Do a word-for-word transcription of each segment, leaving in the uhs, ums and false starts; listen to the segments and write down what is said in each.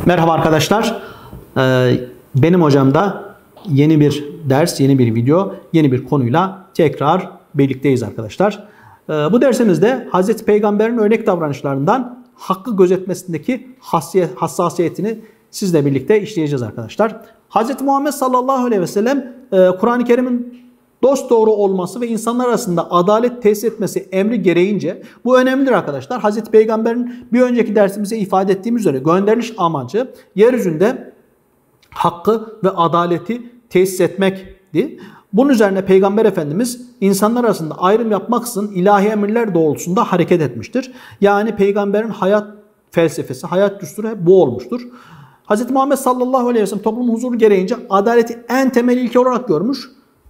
Merhaba arkadaşlar. Benim hocamda yeni bir ders, yeni bir video, yeni bir konuyla tekrar birlikteyiz arkadaşlar. Bu dersimizde Hazreti Peygamber'in örnek davranışlarından hakkı gözetmesindeki hassasiyetini sizle birlikte işleyeceğiz arkadaşlar. Hazreti Muhammed sallallahu aleyhi ve sellem Kur'an-ı Kerim'in dosdoğru olması ve insanlar arasında adalet tesis etmesi emri gereğince bu önemlidir arkadaşlar. Hazreti Peygamber'in bir önceki dersimizde ifade ettiğimiz üzere gönderiliş amacı yeryüzünde hakkı ve adaleti tesis etmekti. Bunun üzerine Peygamber Efendimiz insanlar arasında ayrım yapmaksızın ilahi emirler doğrultusunda hareket etmiştir. Yani Peygamber'in hayat felsefesi, hayat düsturu hep bu olmuştur. Hz. Muhammed sallallahu aleyhi ve sellem toplumun huzuru gereğince adaleti en temel ilke olarak görmüş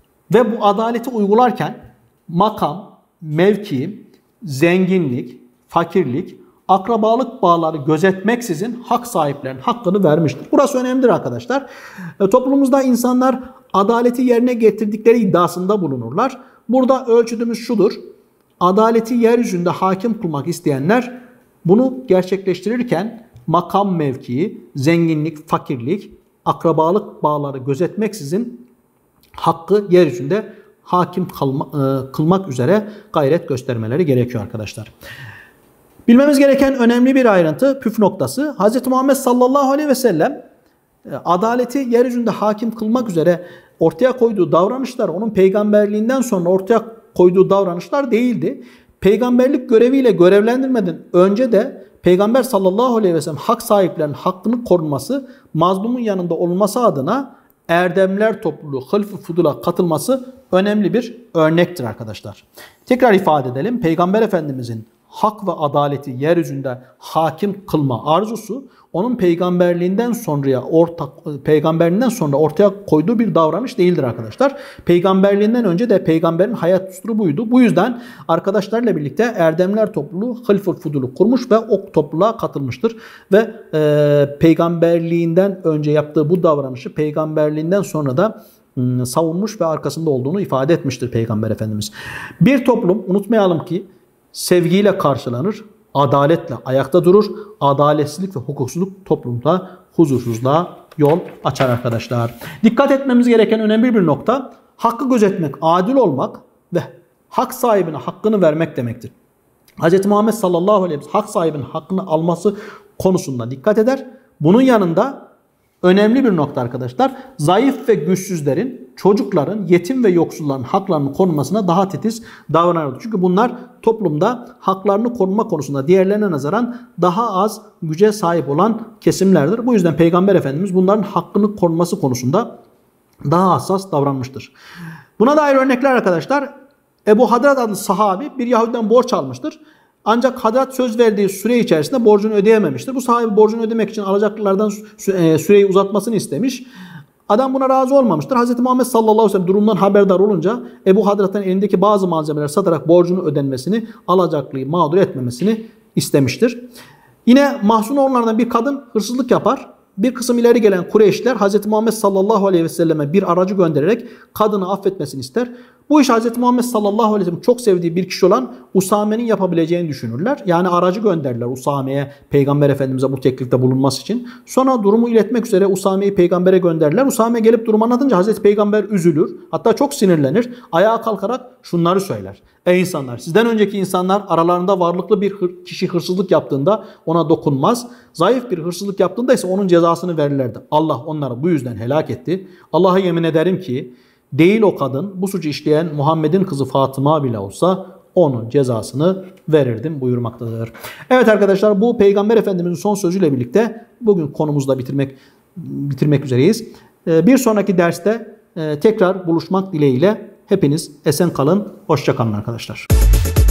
ve bu adaleti uygularken makam, mevki, zenginlik, fakirlik, akrabalık bağları gözetmeksizin hak sahiplerinin hakkını vermiştir. Burası önemlidir arkadaşlar. E, toplumumuzda insanlar adaleti yerine getirdikleri iddiasında bulunurlar. Burada ölçüdümüz şudur. Adaleti yeryüzünde hakim kılmak isteyenler bunu gerçekleştirirken makam mevkii, zenginlik, fakirlik, akrabalık bağları gözetmeksizin hakkı yeryüzünde hakim kılma, e, kılmak üzere gayret göstermeleri gerekiyor arkadaşlar. Bilmemiz gereken önemli bir ayrıntı, püf noktası. Hz. Muhammed sallallahu aleyhi ve sellem adaleti yeryüzünde hakim kılmak üzere ortaya koyduğu davranışlar onun peygamberliğinden sonra ortaya koyduğu davranışlar değildi. Peygamberlik göreviyle görevlendirmeden önce de Peygamber sallallahu aleyhi ve sellem hak sahiplerinin hakkının korunması, mazlumun yanında olması adına erdemler topluluğu Hılf-ı Fudul'a katılması önemli bir örnektir arkadaşlar. Tekrar ifade edelim. Peygamber Efendimizin hak ve adaleti yeryüzünde hakim kılma arzusu onun peygamberliğinden sonraya ortak peygamberliğinden sonra ortaya koyduğu bir davranış değildir arkadaşlar. Peygamberliğinden önce de peygamberin hayat düsturu buydu. Bu yüzden arkadaşlarla birlikte erdemler topluluğu Hılf-ı Fudul'u kurmuş ve o topluluğa katılmıştır ve e, peygamberliğinden önce yaptığı bu davranışı peygamberliğinden sonra da ıı, savunmuş ve arkasında olduğunu ifade etmiştir Peygamber Efendimiz. Bir toplum, unutmayalım ki, sevgiyle karşılanır, adaletle ayakta durur. Adaletsizlik ve hukuksuzluk toplumda huzursuzluğa yol açar arkadaşlar. Dikkat etmemiz gereken önemli bir nokta, hakkı gözetmek, adil olmak ve hak sahibine hakkını vermek demektir. Hz. Muhammed sallallahu aleyhi ve sellem hak sahibinin hakkını alması konusunda dikkat eder. Bunun yanında önemli bir nokta arkadaşlar, zayıf ve güçsüzlerin, çocukların, yetim ve yoksulların haklarının korunmasına daha titiz davranırdı. Çünkü bunlar toplumda haklarını koruma konusunda diğerlerine nazaran daha az güce sahip olan kesimlerdir. Bu yüzden Peygamber Efendimiz bunların hakkını korunması konusunda daha hassas davranmıştır. Buna dair örnekler arkadaşlar, Ebu Hadrat adlı sahabi bir Yahudiden borç almıştır. Ancak Hadrat söz verdiği süre içerisinde borcunu ödeyememiştir. Bu sahibi borcunu ödemek için alacaklılardan süreyi uzatmasını istemiş. Adam buna razı olmamıştır. Hz. Muhammed sallallahu aleyhi ve sellem durumdan haberdar olunca Ebu Hadrat'ın elindeki bazı malzemeler satarak borcunu ödenmesini, alacaklıyı mağdur etmemesini istemiştir. Yine Mahzunoğullarından bir kadın hırsızlık yapar. Bir kısım ileri gelen Kureyşler Hz. Muhammed sallallahu aleyhi ve selleme bir aracı göndererek kadını affetmesini ister. Bu iş Hz. Muhammed sallallahu aleyhi ve sellem çok sevdiği bir kişi olan Usame'nin yapabileceğini düşünürler. Yani aracı gönderirler Usame'ye, Peygamber Efendimiz'e bu teklifte bulunması için. Sonra durumu iletmek üzere Usame'yi Peygamber'e gönderirler. Usame gelip durumu anlatınca Hz. Peygamber üzülür. Hatta çok sinirlenir. Ayağa kalkarak şunları söyler. Ey insanlar! Sizden önceki insanlar aralarında varlıklı bir kişi hırsızlık yaptığında ona dokunmaz. Zayıf bir hırsızlık yaptığında ise onun cezasını verirlerdi. Allah onları bu yüzden helak etti. Allah'a yemin ederim ki değil o kadın, bu suçu işleyen Muhammed'in kızı Fatıma bile olsa onun cezasını verirdim buyurmaktadır. Evet arkadaşlar, bu Peygamber Efendimiz'in son sözüyle birlikte bugün konumuzda bitirmek bitirmek üzereyiz. Bir sonraki derste tekrar buluşmak dileğiyle hepiniz esen kalın, hoşça kalın arkadaşlar.